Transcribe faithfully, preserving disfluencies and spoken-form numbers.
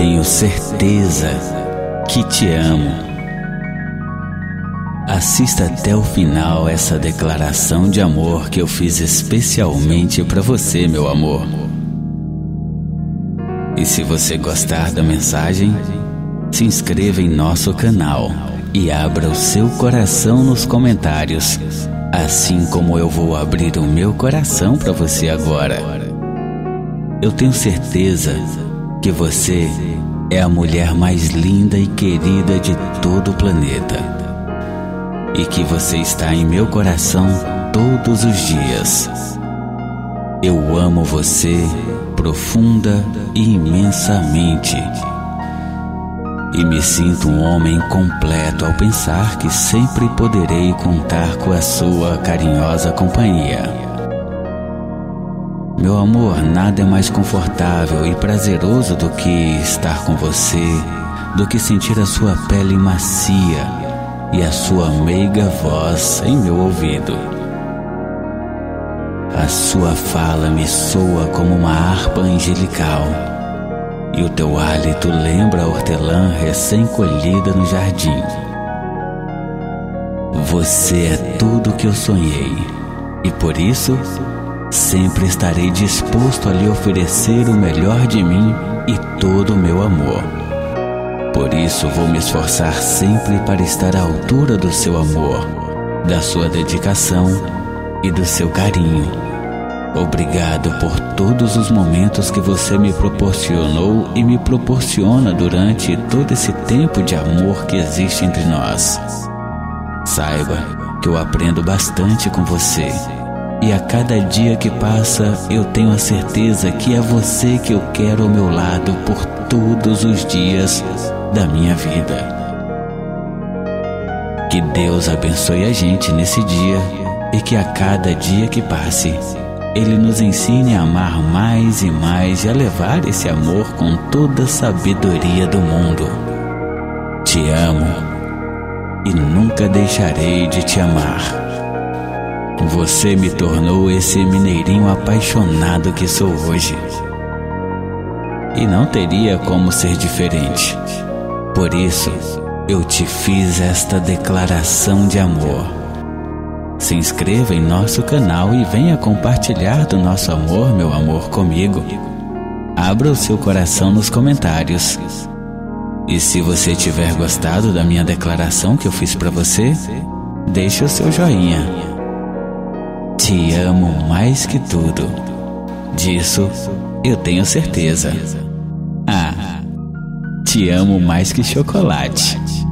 tenho certeza que te amo. Assista até o final essa declaração de amor que eu fiz especialmente para você, meu amor. E se você gostar da mensagem, se inscreva em nosso canal e abra o seu coração nos comentários, assim como eu vou abrir o meu coração para você agora. Eu tenho certeza que você é a mulher mais linda e querida de todo o planeta, e que você está em meu coração todos os dias. Eu amo você profunda e imensamente, e me sinto um homem completo ao pensar que sempre poderei contar com a sua carinhosa companhia. Meu amor, nada é mais confortável e prazeroso do que estar com você, do que sentir a sua pele macia e a sua meiga voz em meu ouvido. A sua fala me soa como uma harpa angelical, e o teu hálito lembra a hortelã recém-colhida no jardim. Você é tudo o que eu sonhei, e por isso sempre estarei disposto a lhe oferecer o melhor de mim e todo o meu amor. Por isso vou me esforçar sempre para estar à altura do seu amor, da sua dedicação e do seu carinho. Obrigado por todos os momentos que você me proporcionou e me proporciona durante todo esse tempo de amor que existe entre nós. Saiba que eu aprendo bastante com você, e a cada dia que passa eu tenho a certeza que é você que eu quero ao meu lado por todos os dias da minha vida. Que Deus abençoe a gente nesse dia, e que a cada dia que passe Ele nos ensine a amar mais e mais e a levar esse amor com toda a sabedoria do mundo. Te amo e nunca deixarei de te amar. Você me tornou esse mineirinho apaixonado que sou hoje, e não teria como ser diferente. Por isso, eu te fiz esta declaração de amor. Se inscreva em nosso canal e venha compartilhar do nosso amor, meu amor, comigo. Abra o seu coração nos comentários. E se você tiver gostado da minha declaração que eu fiz para você, deixe o seu joinha. Te amo mais que tudo. Disso eu tenho certeza. Ah, te amo mais que chocolate.